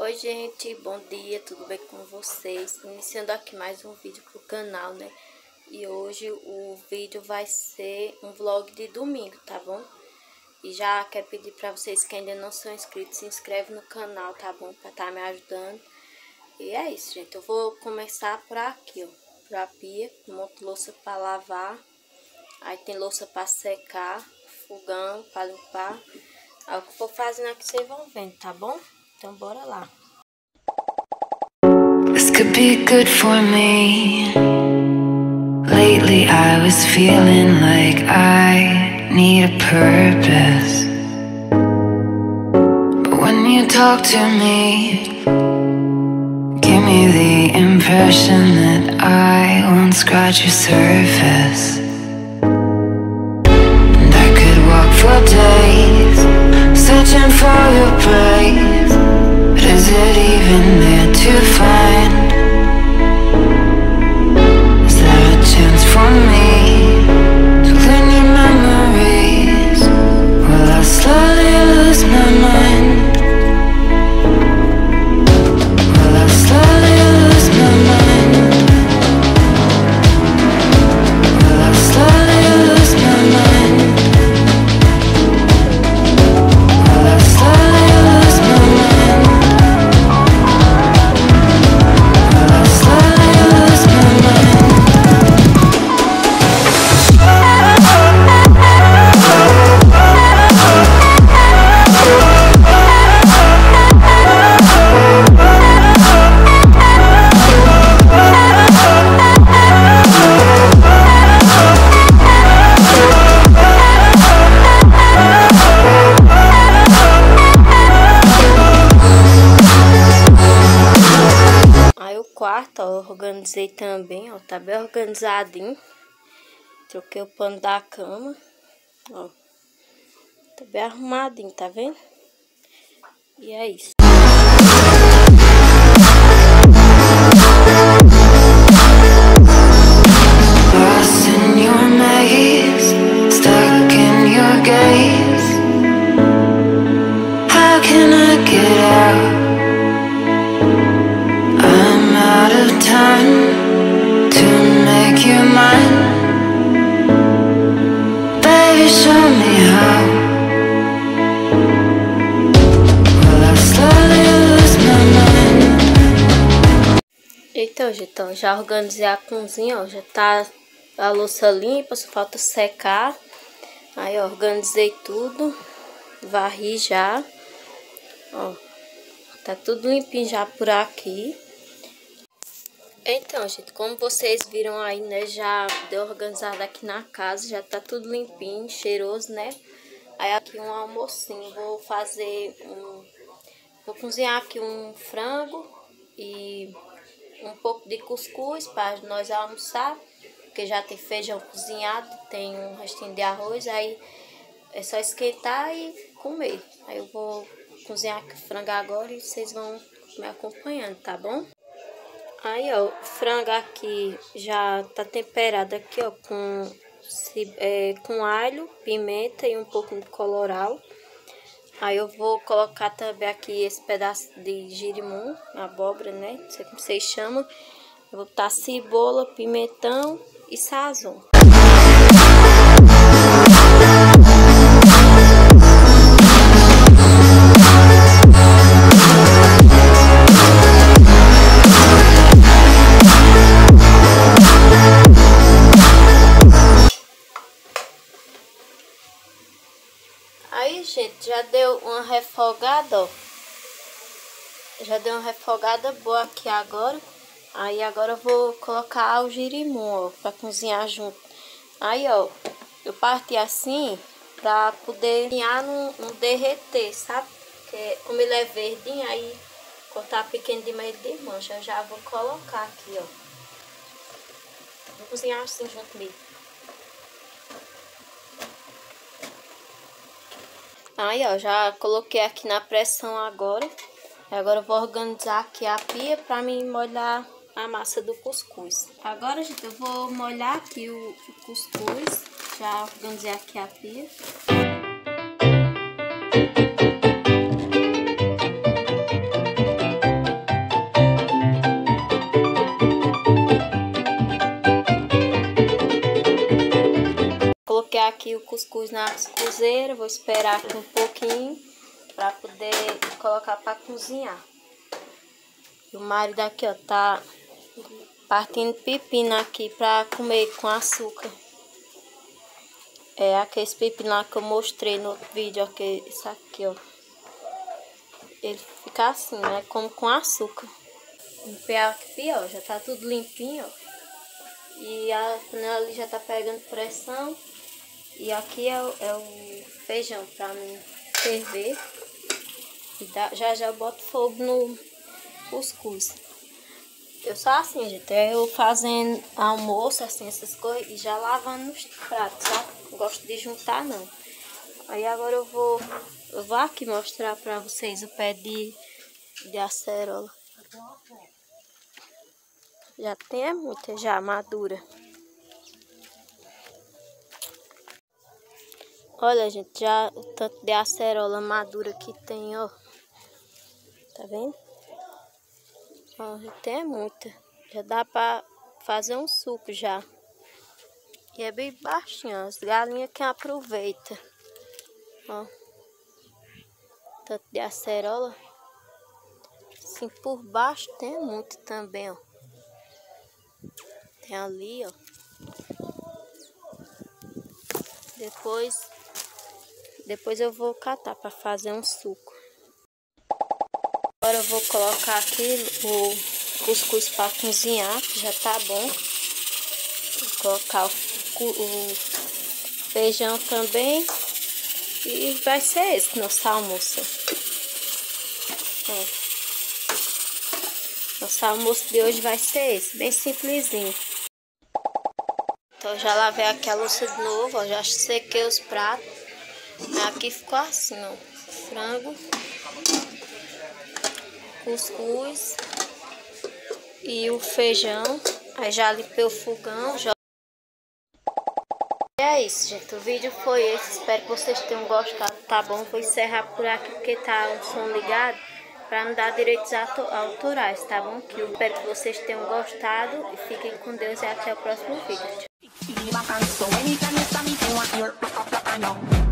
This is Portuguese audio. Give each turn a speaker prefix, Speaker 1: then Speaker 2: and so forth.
Speaker 1: Oi gente, bom dia, tudo bem com vocês? Iniciando aqui mais um vídeo pro canal, né? E hoje o vídeo vai ser um vlog de domingo, tá bom? E já quero pedir pra vocês que ainda não são inscritos, se inscreve no canal, tá bom? Pra tá me ajudando. E é isso, gente, eu vou começar por aqui, ó. Por a pia, um monte de louça pra lavar. Aí tem louça pra secar, fogão pra limpar. Aí o que eu vou fazendo aqui vocês vão vendo, tá bom? Então bora lá.
Speaker 2: This could be good for me. Lately I was feeling like I need a purpose. But when you talk to me, give me the impression that I won't scratch your surface. And I could walk for days, searching for your praise. But is it even there to find? Is there a chance for me to learn your memories? Will I slowly lose my mind? Will I slowly lose my mind? Will I slowly lose my mind? Will I slowly lose my mind? Will I slowly lose my mind?
Speaker 1: Aí o quarto, ó, eu organizei também, ó, tá bem organizadinho. Troquei o pano da cama, ó, tá bem arrumadinho, tá vendo? E é isso.
Speaker 2: Lost in your maze, stuck in your gaze. How can I get out? I'm out of time to make you mine. Baby, show me how. Will I slowly lose my mind?
Speaker 1: Então, gente, ó, já organizei a cozinha, ó, já tá a louça limpa, só falta secar. Aí, ó, organizei tudo, varri já, ó, tá tudo limpinho já por aqui. Então, gente, como vocês viram aí, né, já deu organizado aqui na casa, já tá tudo limpinho, cheiroso, né? Aí aqui um almocinho, vou cozinhar aqui um frango e um pouco de cuscuz para nós almoçar, porque já tem feijão cozinhado, tem um restinho de arroz, aí é só esquentar e comer. Aí eu vou cozinhar aqui o frango agora e vocês vão me acompanhando, tá bom? Aí, ó, o frango aqui já tá temperado aqui, ó, com alho, pimenta e um pouco de colorau. Aí eu vou colocar também aqui esse pedaço de girimum, abóbora, né? Não sei como vocês chamam. Eu vou botar cebola, pimentão e sazon. Aí, gente, já deu uma refogada, ó. Já deu uma refogada boa aqui agora. Aí agora eu vou colocar o girimum, ó, pra cozinhar junto. Aí, ó, eu parti assim pra poder cozinhar não derreter, sabe? Porque como ele é verdinho, aí cortar pequeno demais de mancha. Eu já vou colocar aqui, ó. Vou cozinhar assim junto comigo. Aí, ó, já coloquei aqui na pressão agora. Agora eu vou organizar aqui a pia pra mim molhar a massa do cuscuz. Agora, gente, eu vou molhar aqui o cuscuz. Já organizei aqui a pia. aqui o cuscuz na cuscuzeira, vou esperar aqui um pouquinho para poder colocar para cozinhar. E o marido aqui, ó, tá partindo pepino aqui para comer com açúcar. É aqueles pepinos lá que eu mostrei no outro vídeo, ó, que isso aqui, ó. Ele fica assim, né? Como com açúcar. Limpei aqui, ó, já tá tudo limpinho, ó. E a panela ali já tá pegando pressão. E aqui é o feijão pra mim ferver. E já eu boto fogo no cuscuz. Eu sou assim, gente. Eu fazendo almoço, assim, essas coisas, e já lavando nos pratos, sabe? Não gosto de juntar, não. Aí agora eu vou aqui mostrar pra vocês o pé de acerola. Já tem muita já madura. Olha, gente, já o tanto de acerola madura que tem, ó. Tá vendo? Ó, já tem muita. Já dá pra fazer um suco já. E é bem baixinho, ó. As galinhas que aproveitam. Ó. Tanto de acerola. Assim, por baixo tem muito também, ó. Tem ali, ó. Depois eu vou catar para fazer um suco. Agora eu vou colocar aqui o cuscuz para cozinhar, que já tá bom. Vou colocar o feijão também. E vai ser esse nosso almoço. Ó. Nosso almoço de hoje vai ser esse, bem simplesinho. Então eu já lavei aqui a louça de novo, ó, já sequei os pratos. Aqui ficou assim, ó, frango, cuscuz e o feijão. Aí já limpei o fogão. E é isso, gente, o vídeo foi esse, espero que vocês tenham gostado, tá bom? Vou encerrar por aqui porque tá o som ligado, para não dar direitos autorais, tá bom? Eu espero que vocês tenham gostado e fiquem com Deus e até o próximo vídeo.